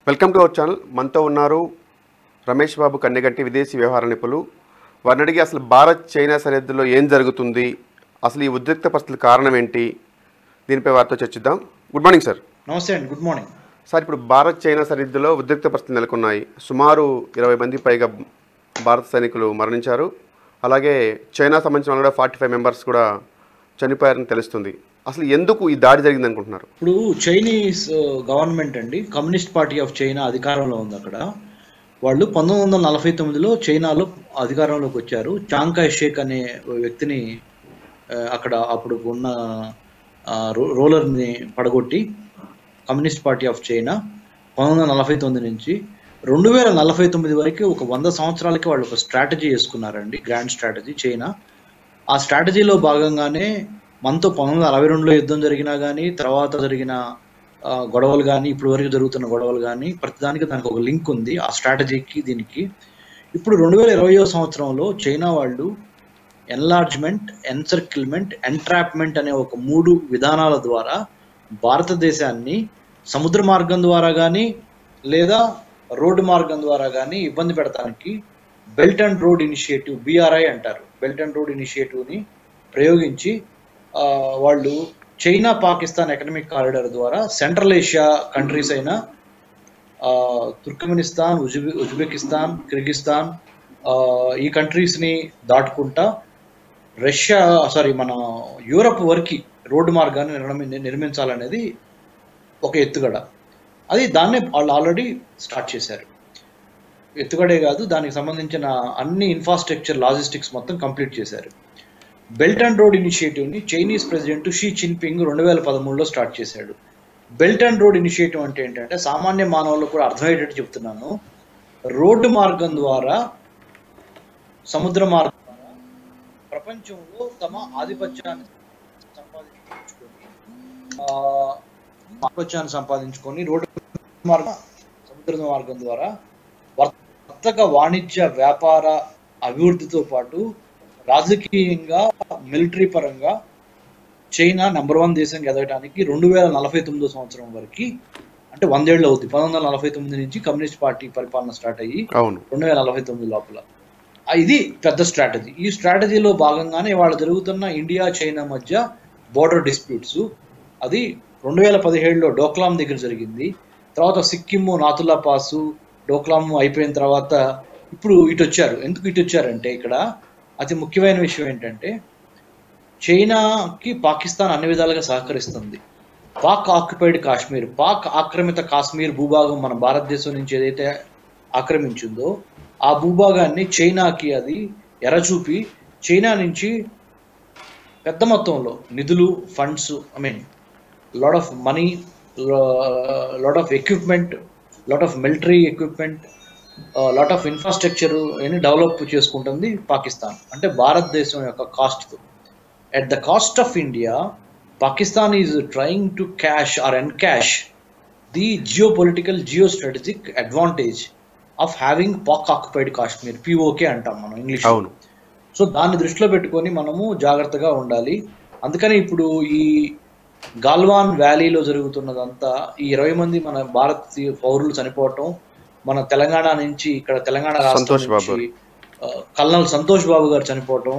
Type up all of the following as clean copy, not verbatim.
Welcome to our channel. మనతో ఉన్నారు రమేష్ బాబు కన్నెగంటి, విదేశీ వ్యవహార నిపుణులు. వారిని అడిగి అసలు భారత్ చైనా సరిహద్దులో ఏం జరుగుతుంది, అసలు ఈ ఉద్రిక్త పరిస్థితుల కారణం ఏంటి, దీనిపై వారితో చర్చిద్దాం. Good morning sir. నమస్తే అండి, గుడ్ మార్నింగ్ సార్. ఇప్పుడు భారత్ చైనా సరిహద్దులో ఉద్రిక్త పరిస్థితులు నెలకొన్నాయి. సుమారు 20 మంది పైగా భారత సైనికులు మరణించారు. అలాగే చైనా సంబంధించిన వాళ్ళు కూడా 45 మెంబర్స్ కూడా చనిపోయారని తెలుస్తుంది. అసలు ఎందుకు ఈ దాడి జరిగింది అనుకుంటున్నారు? ఇప్పుడు చైనీస్ గవర్నమెంట్ అండి, కమ్యూనిస్ట్ పార్టీ ఆఫ్ చైనా అధికారంలో ఉంది అక్కడ. వాళ్ళు 1949లో చైనాలో అధికారంలోకి వచ్చారు. చాంగ్ కై షేక్ అనే వ్యక్తిని అక్కడ అప్పుడు ఉన్న రూలర్ని పడగొట్టి కమ్యూనిస్ట్ పార్టీ ఆఫ్ చైనా 1949 నుంచి 2049 వరకు ఒక 100 సంవత్సరాలకి వాళ్ళు ఒక స్ట్రాటజీ వేసుకున్నారండి, గ్రాండ్ స్ట్రాటజీ చైనా. ఆ స్ట్రాటజీలో భాగంగానే మనతో 1962లో యుద్ధం జరిగినా కానీ, తర్వాత జరిగిన గొడవలు కానీ, ఇప్పుడు వరకు జరుగుతున్న గొడవలు కానీ, ప్రతిదానికి దానికి ఒక లింక్ ఉంది ఆ స్ట్రాటజీకి దీనికి. ఇప్పుడు 2020వ సంవత్సరంలో చైనా వాళ్ళు ఎన్లార్జ్మెంట్, ఎన్సర్కిల్మెంట్, ఎంట్రాప్మెంట్ అనే ఒక 3 విధానాల ద్వారా భారతదేశాన్ని సముద్ర మార్గం ద్వారా కానీ లేదా రోడ్డు మార్గం ద్వారా కానీ ఇబ్బంది పెడతానికి Belt and Road Initiative, BRI అంటారు, బెల్ట్ అండ్ రోడ్ ఇనిషియేటివ్ని ప్రయోగించి వాళ్ళు చైనా పాకిస్తాన్ ఎకనామిక్ కారిడార్ ద్వారా సెంట్రల్ ఏషియా కంట్రీస్ అయిన తుర్కమెనిస్తాన్, ఉజ్బెకిస్తాన్, కిర్గిస్తాన్ ఈ కంట్రీస్ని దాటుకుంటా మన యూరప్ వరకు రోడ్డు మార్గాన్ని నిర్మించాలనేది ఒక ఎత్తుగడ. దాన్నే వాళ్ళు ఆల్రెడీ స్టార్ట్ చేశారు. ఎత్తుగడే కాదు, దానికి సంబంధించిన అన్ని ఇన్ఫ్రాస్ట్రక్చర్, లాజిస్టిక్స్ మొత్తం కంప్లీట్ చేశారు. బెల్ట్ అండ్ రోడ్ ఇనిషియేటివ్ని చైనీస్ ప్రెసిడెంట్ షీ జిన్పింగ్ 2013లో స్టార్ట్ చేశాడు. బెల్ట్ అండ్ రోడ్ ఇనిషియేటివ్ అంటే ఏంటంటే, సామాన్య మానవులకు కూడా అర్థమయ్యేటట్టు చెప్తున్నాను, రోడ్డు మార్గం ద్వారా, సముద్ర మార్గం ద్వారా ప్రపంచంలో తమ ఆధిపత్యాన్ని సంపాదించుకొని రోడ్డు మార్గం, సముద్ర మార్గం ద్వారా వర్తక, వాణిజ్య, వ్యాపార అభివృద్ధితో పాటు రాజకీయంగా, మిలిటరీ పరంగా చైనా నెంబర్ 1 దేశంగా ఎదగడానికి 2049 సంవత్సరం వరకు, అంటే 100 ఏళ్ళు అవుతుంది. 1949 నుంచి కమ్యూనిస్ట్ పార్టీ పరిపాలన స్టార్ట్ అయ్యి 2049 లోపల ఇది పెద్ద స్ట్రాటజీ. ఈ స్ట్రాటజీలో భాగంగానే వాళ్ళు జరుగుతున్న ఇండియా చైనా మధ్య బోర్డర్ డిస్ప్యూట్స్, అది 2017లో డోక్లాం దగ్గర జరిగింది. తర్వాత సిక్కిము, నాతులా పాసు, డోక్లాం అయిపోయిన తర్వాత ఇప్పుడు ఇటు వచ్చారు. ఎందుకు ఇటు వచ్చారంటే, ఇక్కడ అతి ముఖ్యమైన విషయం ఏంటంటే, చైనాకి పాకిస్తాన్ అన్ని విధాలుగా సహకరిస్తుంది. పాక్ ఆక్యుపైడ్ కాశ్మీర్, పాక్ ఆక్రమిత కాశ్మీర్ భూభాగం మన భారతదేశం నుంచి ఏదైతే ఆక్రమించిందో ఆ భూభాగాన్ని చైనాకి అది ఎరచూపి, చైనా నుంచి పెద్ద మొత్తంలో నిధులు, funds, lot of money, lot of equipment, lot of military equipment, lot of infrastructure develop చేసుకుంటుంది పాకిస్తాన్. అంటే భారతదేశం యొక్క కాస్ట్తో. At the cost of India, Pakistan is trying to cash or encash the geopolitical, geostrategic advantage of having Pak occupied Kashmir, POK అంటాం మనం English. So దాన్ని దృష్టిలో పెట్టుకొని మనము జాగ్రత్తగా ఉండాలి. అందుకని ఇప్పుడు ఈ గాల్వాన్ వ్యాలీలో జరుగుతున్నదంతా, ఈ 20 మంది మన భారతీయ పౌరులు చనిపోవటం, మన తెలంగాణ నుంచి, ఇక్కడ తెలంగాణ రాష్ట్రం నుంచి కల్నల్ సంతోష్ బాబు గారు చనిపోవటం,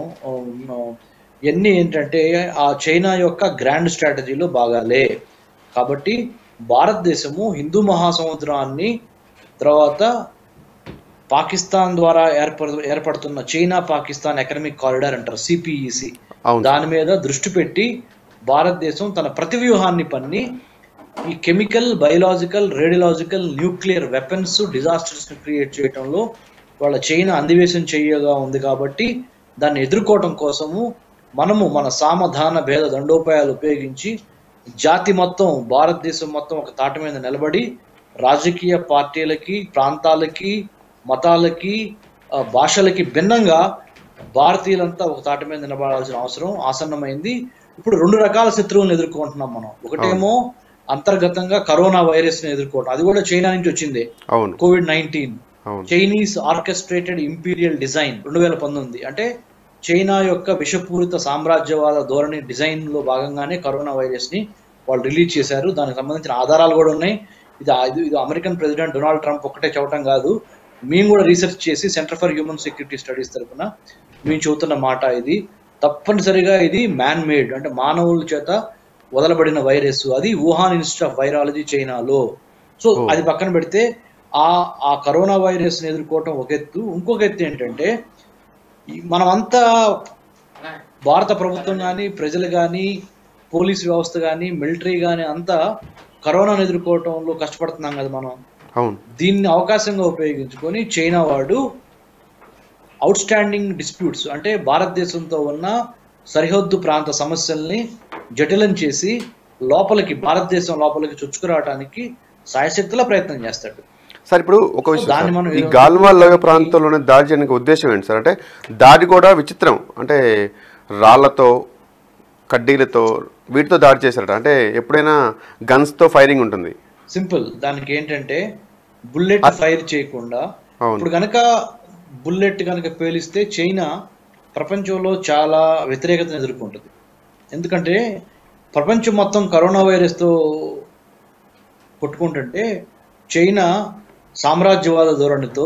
ఇవన్నీ ఏంటంటే ఆ చైనా యొక్క గ్రాండ్ స్ట్రాటజీలో భాగాలే. కాబట్టి భారతదేశము హిందూ మహాసముద్రాన్ని, తర్వాత పాకిస్తాన్ ద్వారా ఏర్పడుతున్న చైనా పాకిస్తాన్ ఎకనామిక్ కారిడార్ అంటారు, CPEC, దాని మీద దృష్టి పెట్టి భారతదేశం తన ప్రతివ్యూహాన్ని పన్ని ఈ chemical, biological, radiological, nuclear weapons, disasters create చేయడంలో వాళ్ళ చైనా అధివేశం చేయగా ఉంది. కాబట్టి దాన్ని ఎదుర్కోవటం కోసము మనము మన సామధాన భేద దండోపాయాలు ఉపయోగించి జాతి మొత్తం, భారతదేశం మొత్తం ఒక తాటి మీద నిలబడి రాజకీయ పార్టీలకి, ప్రాంతాలకి, మతాలకి, భాషలకి భిన్నంగా భారతీయులంతా ఒక తాటి మీద నిలబడాల్సిన అవసరం ఆసన్నమైంది. ఇప్పుడు 2 రకాల శత్రువులను ఎదుర్కొంటున్నాం మనం. ఒకటేమో అంతర్గతంగా కరోనా వైరస్ ని ఎదుర్కోవడం, అది కూడా చైనా నుంచి వచ్చింది, COVID-19, Chinese orchestrated imperial design 2019. అంటే చైనా యొక్క విషపూరిత సామ్రాజ్యవాద ధోరణి డిజైన్ లో భాగంగానే కరోనా వైరస్ ని వాళ్ళు రిలీజ్ చేశారు. దానికి సంబంధించిన ఆధారాలు కూడా ఉన్నాయి. ఇది అమెరికన్ ప్రెసిడెంట్ డొనాల్డ్ ట్రంప్ ఒక్కటే చెప్పడం కాదు, మేము కూడా రీసెర్చ్ చేసి Centre for Human Security Studies తరఫున మేము చెబుతున్న మాట ఇది. తప్పనిసరిగా ఇది మ్యాన్ మేడ్, అంటే మానవుల చేత వదలబడిన వైరస్. అది వుహాన్ ఇన్స్టిట్యూట్ ఆఫ్ వైరాలజీ చైనాలో. సో అది పక్కన పెడితే ఆ కరోనా వైరస్ని ఎదుర్కోవటం ఒక ఎత్తు. ఇంకొక ఎత్తు ఏంటంటే మనమంతా భారత ప్రభుత్వం కానీ, ప్రజలు కానీ, పోలీస్ వ్యవస్థ కానీ, మిలిటరీ కానీ అంతా కరోనాను ఎదుర్కోవటంలో కష్టపడుతున్నాం కదా మనం. దీన్ని అవకాశంగా ఉపయోగించుకొని చైనా వాడు అవుట్ స్టాండింగ్ డిస్ప్యూట్స్, అంటే భారతదేశంతో ఉన్న సరిహద్దు ప్రాంత సమస్యల్ని జటిలం చేసి భారతదేశం లోపలికి చొచ్చుకురావడానికి సాయశక్తుల ప్రయత్నం చేస్తాడు. సార్ ఇప్పుడు ఒక విషయం, ఈ గాల్వాన్ లోయ ప్రాంతంలోనే దాడి చేయడానికి ఉద్దేశం ఏంటి సార్? అంటే దాడి కూడా విచిత్రం, అంటే రాళ్లతో, కడ్డీలతో, వీటితో దాడి చేశారట. అంటే ఎప్పుడైనా గన్స్తో ఫైరింగ్ ఉంటుంది? సింపుల్, దానికి ఏంటంటే బుల్లెట్ ఫైర్ చేయకుండా, ఇప్పుడు కనుక బుల్లెట్ కనుక పేలిస్తే చైనా ప్రపంచంలో చాలా వ్యతిరేకతను ఎదుర్కొంటుంది. ఎందుకంటే ప్రపంచం మొత్తం కరోనా వైరస్తో కొట్టుకుంటుంటే చైనా సామ్రాజ్యవాద ధోరణితో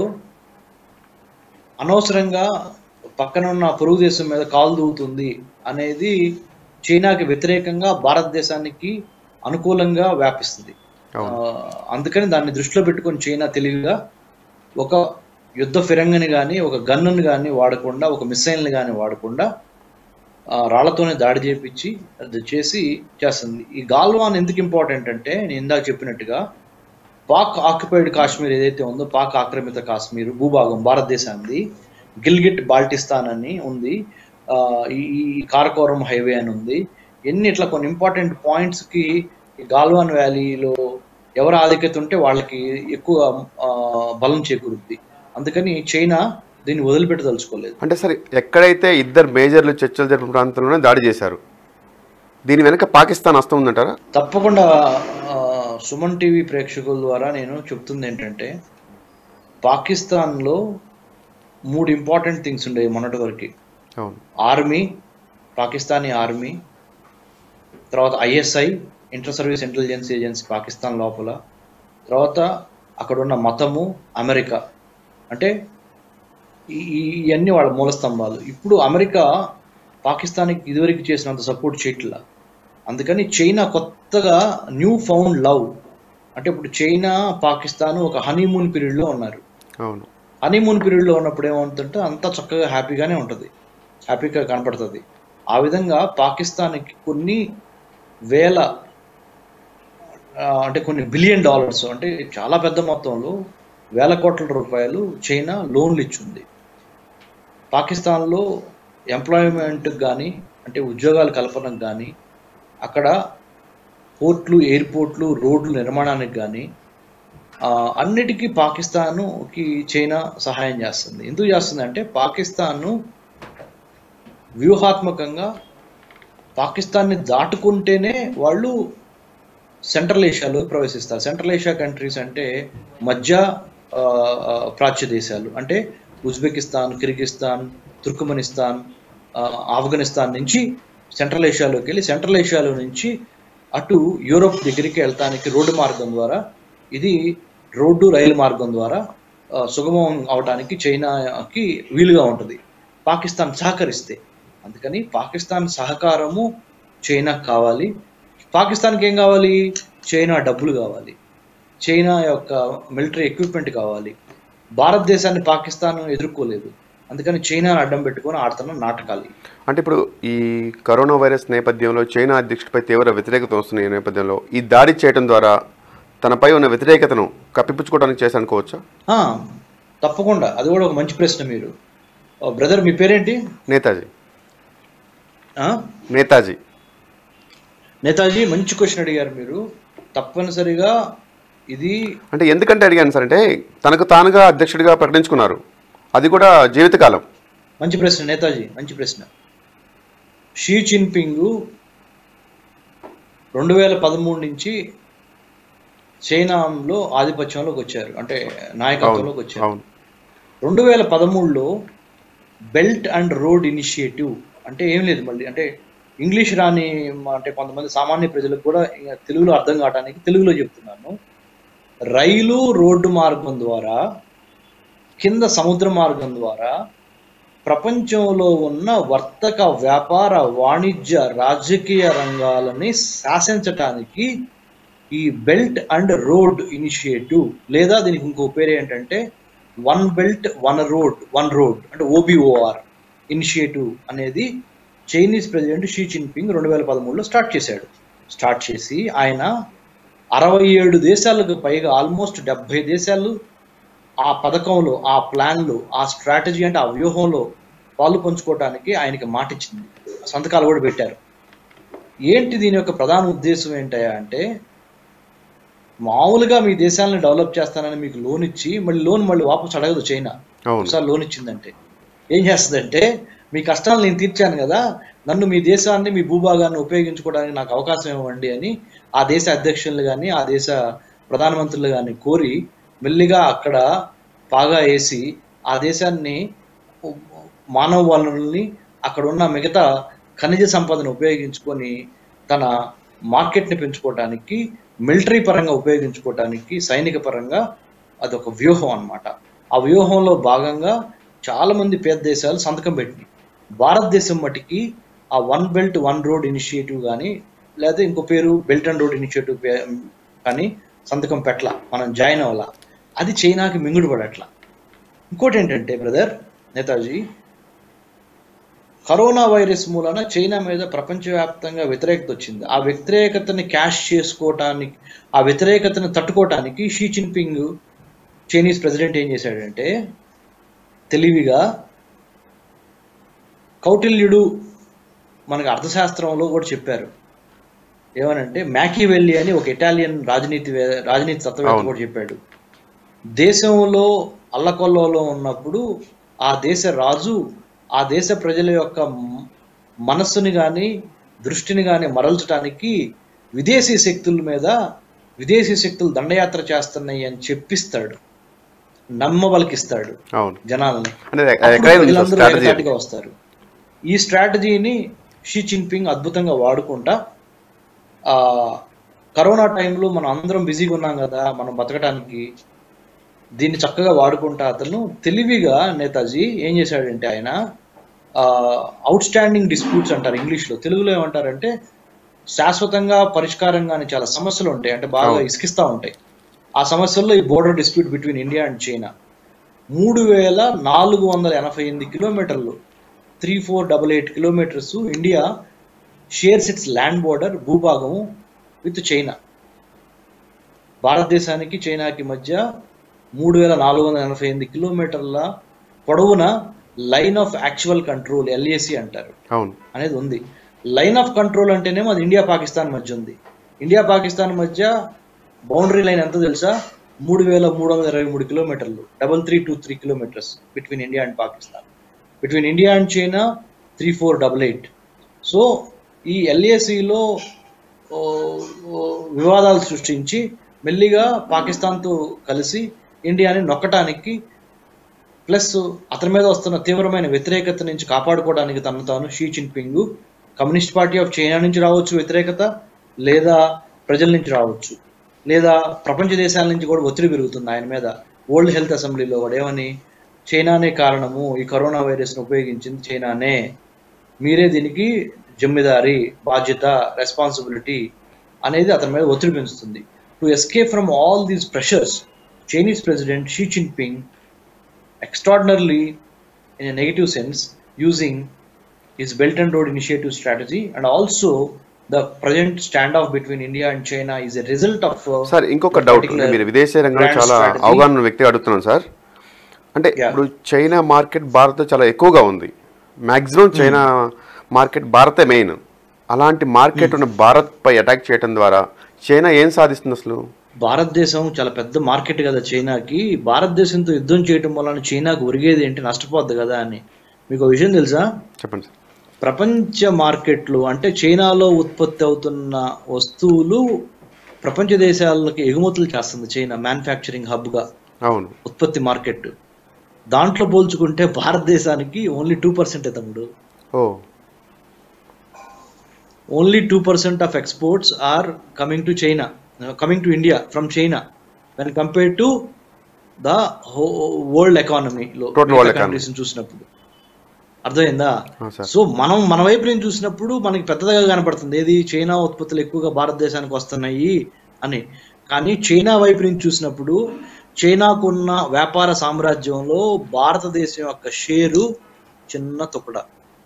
అనవసరంగా పక్కన ఉన్న పొరుగు దేశం మీద కాలు దూవుతుంది అనేది చైనాకి వ్యతిరేకంగా భారతదేశానికి అనుకూలంగా వ్యాపిస్తుంది. అందుకని దాన్ని దృష్టిలో పెట్టుకొని చైనా తెలివిగా ఒక యుద్ధ ఫిరంగిని కానీ, ఒక గన్నుని కానీ వాడకుండా, ఒక మిసైల్ని కానీ వాడకుండా రాళ్లతోనే దాడి చేసి చేస్తుంది. ఈ గాల్వాన్ ఎందుకు ఇంపార్టెంట్ అంటే, నేను ఇందాక చెప్పినట్టుగా పాక్ ఆక్యుపైడ్ కాశ్మీర్ ఏదైతే ఉందో, పాక్ ఆక్రమిత కాశ్మీర్ భూభాగం భారతదేశాన్ని, గిల్గిట్ బాల్టిస్తాన్ అని ఉంది, ఈ కారకోరం హైవే అని ఉంది. ఇట్లా కొన్ని ఇంపార్టెంట్ పాయింట్స్కి ఈ గాల్వాన్ వ్యాలీలో ఎవరు ఆధిక్యత ఉంటే వాళ్ళకి ఎక్కువ బలం చేకూరుద్ది. అందుకని చైనా దీన్ని వదిలిపెట్టదలుచుకోలేదు. అంటే సరే, ఎక్కడైతే ఇద్దరు మేజర్లు చర్చలు జరిపిన ప్రాంతంలోనే దాడి చేశారు, దీని వెనక పాకిస్తాన్ హస్తం ఉందంటారా? తప్పకుండా. సుమన్ టీవీ ప్రేక్షకుల ద్వారా నేను చెప్తుంది ఏంటంటే, పాకిస్తాన్లో 3 ఇంపార్టెంట్ థింగ్స్ ఉండేవి మొన్నటి వరకు. ఆర్మీ, పాకిస్తానీ ఆర్మీ, తర్వాత ISI Inter Service Intelligence agency Pakistan లోపల, తర్వాత అక్కడున్న మతము, అమెరికా. అంటే ఇవన్నీ వాళ్ళ మూల స్తంభాలు. ఇప్పుడు అమెరికా పాకిస్తాన్కి ఇదివరకు చేసినంత సపోర్ట్ చేయట్లా. అందుకని చైనా కొత్తగా న్యూ ఫౌండ్ లవ్, అంటే ఇప్పుడు చైనా పాకిస్తాన్ ఒక హనీమూన్ పీరియడ్లో ఉన్నారు. హనీమూన్ పీరియడ్లో ఉన్నప్పుడు ఏమవుతుందంటే అంతా చక్కగా హ్యాపీగానే ఉంటుంది, హ్యాపీగా కనపడుతుంది. ఆ విధంగా పాకిస్తాన్కి కొన్ని వేల, అంటే కొన్ని బిలియన్ డాలర్స్, అంటే చాలా పెద్ద మొత్తంలో వేల కోట్ల రూపాయలు చైనా లోన్లు ఇచ్చింది. పాకిస్తాన్లో ఎంప్లాయ్మెంట్కి కానీ, అంటే ఉద్యోగాల కల్పనకు కానీ, అక్కడ పోర్ట్లు, ఎయిర్పోర్ట్లు, రోడ్లు నిర్మాణానికి కానీ అన్నిటికీ పాకిస్తాన్కి చైనా సహాయం చేస్తుంది. ఎందుకు చేస్తుంది అంటే, పాకిస్తాన్ వ్యూహాత్మకంగా పాకిస్తాన్ని దాటుకుంటేనే వాళ్ళు సెంట్రల్ ఏషియాలో ప్రవేశిస్తారు. సెంట్రల్ ఏషియా కంట్రీస్ అంటే మధ్య ప్రాచ్య దేశాలు, అంటే ఉజ్బెకిస్తాన్, కిర్గిస్తాన్, తుర్కమెనిస్తాన్, ఆఫ్ఘనిస్తాన్ నుంచి సెంట్రల్ ఏషియాలోకి వెళ్ళి, సెంట్రల్ ఏషియాలో నుంచి అటు యూరోప్ దగ్గరికి వెళ్తానికి రోడ్డు మార్గం ద్వారా, ఇది రోడ్డు రైలు మార్గం ద్వారా సుగమం అవడానికి చైనాకి వీలుగా ఉంటుంది పాకిస్తాన్ సహకరిస్తే. అందుకని పాకిస్తాన్ సహకారము చైనాకు కావాలి. పాకిస్తాన్కి ఏం కావాలి? చైనా డబ్బులు కావాలి, చైనా యొక్క మిలిటరీ ఎక్విప్మెంట్ కావాలి. భారతదేశాన్ని పాకిస్తాన్ ఎదుర్కోలేదు, అందుకని చైనాను అడ్డం పెట్టుకొని ఆడుతున్న నాటకాలు. అంటే ఇప్పుడు ఈ కరోనా వైరస్ నేపథ్యంలో చైనా అధ్యక్షుడిపై తీవ్ర వ్యతిరేకత వస్తున్న ఈ నేపథ్యంలో ఈ దాడి చేయడం ద్వారా తనపై ఉన్న వ్యతిరేకతను కప్పిపుచ్చుకోవడానికి చేసి అనుకోవచ్చా? తప్పకుండా, అది కూడా ఒక మంచి ప్రశ్న. మీరు బ్రదర్, మీ పేరేంటి? నేతాజీ. నేతాజీ, మంచి క్వశ్చన్ అడిగారు మీరు. తప్పనిసరిగా ఇది, అంటే ఎందుకంటే అడిగాను సార్, అంటే తనకు తానుగా అధ్యక్షుడిగా ప్రకటించుకున్నారు, అది కూడా జీవితకాలం. మంచి ప్రశ్న నేతాజీ, మంచి ప్రశ్న. షీ జిన్పింగ్ 2013 నుంచి చైనాలో ఆధిపత్యంలోకి వచ్చారు, అంటే నాయకత్వంలోకి వచ్చారు. 2013లో బెల్ట్ అండ్ రోడ్ ఇనిషియేటివ్ అంటే ఏం లేదు, మళ్ళీ అంటే ఇంగ్లీష్ రాని, అంటే కొంతమంది సామాన్య ప్రజలకు కూడా తెలుగులో అర్థం కావడానికి తెలుగులో చెప్తున్నాను. రైలు రోడ్డు మార్గం ద్వారా, కింద సముద్ర మార్గం ద్వారా ప్రపంచంలో ఉన్న వర్తక, వ్యాపార, వాణిజ్య, రాజకీయ రంగాలని శాసించటానికి ఈ బెల్ట్ అండ్ రోడ్ ఇనిషియేటివ్, లేదా దీనికి ఇంకో పేరు ఏంటంటే వన్ బెల్ట్ వన్ రోడ్ అంటే OBOR ఇనిషియేటివ్ అనేది చైనీస్ ప్రెసిడెంట్ షీ జిన్పింగ్ 2013లో స్టార్ట్ చేసి ఆయన 67 దేశాలకు పైగా, ఆల్మోస్ట్ 70 దేశాలు ఆ పథకంలో, ఆ ప్లాన్లో, ఆ స్ట్రాటజీ అంటే ఆ వ్యూహంలో పాలు పంచుకోవడానికి ఆయనకి మాట ఇచ్చింది, సంతకాలు కూడా పెట్టారు. ఏంటి దీని యొక్క ప్రధాన ఉద్దేశం ఏంటయ్యా అంటే, మామూలుగా మీ దేశాలను డెవలప్ చేస్తానని మీకు లోన్ ఇచ్చి మళ్ళీ వాపసు అడగదు చైనా. ఒకసారి లోన్ ఇచ్చిందంటే ఏం చేస్తుందంటే, మీ కష్టాలు నేను తీర్చాను కదా, నన్ను మీ దేశాన్ని, మీ భూభాగాన్ని ఉపయోగించుకోవడానికి నాకు అవకాశం ఇవ్వండి అని ఆ దేశ అధ్యక్షులు కానీ, ఆ దేశ ప్రధానమంత్రులు కానీ కోరి మెల్లిగా అక్కడ పాగా వేసి ఆ దేశాన్ని, మానవ వనరుల్ని, అక్కడ ఉన్న మిగతా ఖనిజ సంపదను ఉపయోగించుకొని తన మార్కెట్ని పెంచుకోవడానికి, మిలిటరీ పరంగా ఉపయోగించుకోవడానికి, సైనిక పరంగా అదొక వ్యూహం అన్నమాట. ఆ వ్యూహంలో భాగంగా చాలా మంది పేద దేశాలు సంతకం పెట్టినాయి. భారతదేశం మటుకి ఆ one belt one road initiative కానీ, లేదా ఇంకో పేరు బెల్ట్ అండ్ రోడ్ ఇనిషియేటివ్ కానీ సంతకం పెట్టలా, మనం జాయిన్ అవ్వాలా. అది చైనాకి మింగుడు పడట్లా. ఇంకోటి ఏంటంటే బ్రదర్ నేతాజీ, కరోనా వైరస్ మూలన చైనా మీద ప్రపంచవ్యాప్తంగా వ్యతిరేకత వచ్చింది. ఆ వ్యతిరేకతని క్యాష్ చేసుకోవటానికి, ఆ వ్యతిరేకతను తట్టుకోవటానికి షీ జిన్పింగ్ చైనీస్ ప్రెసిడెంట్ ఏం చేశాడంటే, తెలివిగా కౌటిల్యుడు మనకు అర్థశాస్త్రంలో కూడా చెప్పారు. ఏమనంటే, మ్యాకివెల్లి అని ఒక ఇటాలియన్ రాజనీతి తత్వవేత్త కూడా చెప్పాడు, దేశంలో అల్లకొల్లలో ఉన్నప్పుడు ఆ దేశ రాజు ఆ దేశ ప్రజల యొక్క మనస్సుని కానీ దృష్టిని కానీ మరల్చడానికి విదేశీ శక్తులు దండయాత్ర చేస్తున్నాయి అని చెప్పిస్తాడు, నమ్మబలికిస్తాడు జనాలని, ప్రజలందరూ వస్తారు. ఈ స్ట్రాటజీని షీ జిన్పింగ్ అద్భుతంగా వాడుకుంటా, కరోనా టైంలో మనం అందరం బిజీగా ఉన్నాం కదా మనం బతకడానికి, దీన్ని చక్కగా వాడుకుంటా అతను తెలివిగా నేతాజీ ఏం చేశాడంటే, ఆయన అవుట్ స్టాండింగ్ డిస్ప్యూట్స్ అంటారు ఇంగ్లీష్లో, తెలుగులో ఏమంటారంటే శాశ్వతంగా పరిష్కారం కానీ చాలా సమస్యలు ఉంటాయి, అంటే బాగా ఇసుకిస్తూ ఉంటాయి. ఆ సమస్యల్లో ఈ border dispute between India and China 3488 కిలోమీటర్లు, 3488 kilometres India shares its land border, భూభాగం విత్ చైనా. భారతదేశానికి చైనాకి మధ్య 3488 కిలోమీటర్ల పొడవున line of actual control, LAC అంటారు, అనేది ఉంది. లైన్ ఆఫ్ కంట్రోల్ అంటేనేమో అది ఇండియా పాకిస్తాన్ మధ్య ఉంది. ఇండియా పాకిస్తాన్ మధ్య బౌండరీ లైన్ ఎంత తెలుసా, 3323 కిలోమీటర్లు, 3323 kilometres between India and Pakistan. Between India and China 3488. So ఈ LACలో వివాదాలు సృష్టించి మెల్లిగా పాకిస్తాన్తో కలిసి ఇండియాని నొక్కటానికి, ప్లస్ అతని మీద వస్తున్న తీవ్రమైన వ్యతిరేకత నుంచి కాపాడుకోవడానికి తను తాను Xi Jinping Communist Party of China నుంచి రావచ్చు వ్యతిరేకత, లేదా ప్రజల నుంచి రావచ్చు, లేదా ప్రపంచ దేశాల నుంచి కూడా ఒత్తిడి పెరుగుతుంది ఆయన మీద. వరల్డ్ హెల్త్ అసెంబ్లీలో కూడా ఏమని, చైనానే కారణము, ఈ కరోనా వైరస్ను ఉపయోగించింది చైనానే, మీరే దీనికి జిమ్మెదారి, బాధ్యత, రెస్పాన్సిబిలిటీ అనేది అతని మీద ఒత్తిడి పెంచుతుంది. To escape from all these pressures, Chinese President Xi Jinping extraordinarily, in a negative sense, using his Belt and Road Initiative strategy, and also the present standoff between India and China is a result of sir ఇంకొక doubt, మీరు విదేశీ రంగంలో చాలా అవగాహన వ్యక్తి అడుగుతున్నాను sir. అంటే ఇప్పుడు చైనా మార్కెట్ భారత్ చాలా ఎక్కువగా ఉంది, మ్యాక్సిమం చైనా మార్కెట్ భారతే మెయిన్. అలాంటి మార్కెట్ ఉన్న భారత్ పై అటాక్ చేయడం ద్వారా చైనా ఏం సాధిస్తుంది అసలు? భారతదేశం చాలా పెద్ద మార్కెట్ కదా చైనాకి, భారతదేశంతో యుద్ధం చేయడం వలన చైనాకు ఒరిగేది ఏంటి, నష్టపోద్ది కదా అని. మీకు విషయం తెలుసా? చెప్పండి సార్. ప్రపంచ మార్కెట్లు అంటే చైనాలో ఉత్పత్తి అవుతున్న వస్తువులు ప్రపంచ దేశాలకి ఎగుమతులు చేస్తుంది చైనా, మ్యానుఫ్యాక్చరింగ్ హబ్గా, అవును, ఉత్పత్తి మార్కెట్. దాంట్లో పోల్చుకుంటే భారతదేశానికి ఓన్లీ 2% తమ్ముడు. Only 2% of exports are coming to China, coming to India from China. When compare to the world ఎకానమీలో Total world economy. కంట్రీస్ చూసినప్పుడు. అర్థమైందా? సార్ సో మనం మన వైపు నుంచి చూసినప్పుడు మనకి పెద్దగా కనపడుతుంది ఏది, చైనా ఉత్పత్తులు ఎక్కువగా భారతదేశానికి వస్తున్నాయి అని. కానీ చైనా వైపు నుంచి చూసినప్పుడు చైనాకున్న వ్యాపార సామ్రాజ్యంలో భారతదేశం యొక్క షేరు చిన్న తుకడ.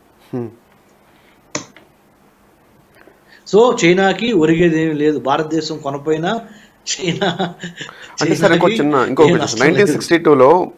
సో చైనాకి ఒరిగేది ఏమీ లేదు, భారతదేశం కొనపోయినా చైనా అంటే సార్ ఇంకో చైనాకి చిన్న ఇంకో ఏ నష్టం లేదు. 1962లో